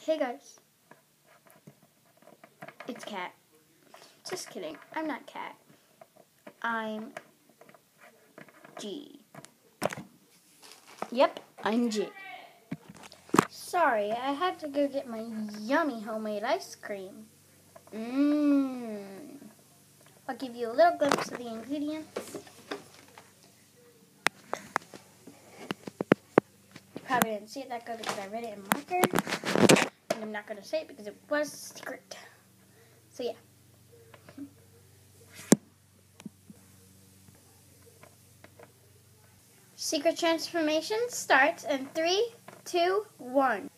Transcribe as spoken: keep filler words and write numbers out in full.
Hey guys, it's Cat. Just kidding, I'm not Cat. I'm G. Yep, I'm G. Sorry, I had to go get my yummy homemade ice cream. Mmm. I'll give you a little glimpse of the ingredients. You probably didn't see it that good because I read it in marker. And I'm not going to say it because it was secret. So yeah. Secret transformation starts in three, two, one.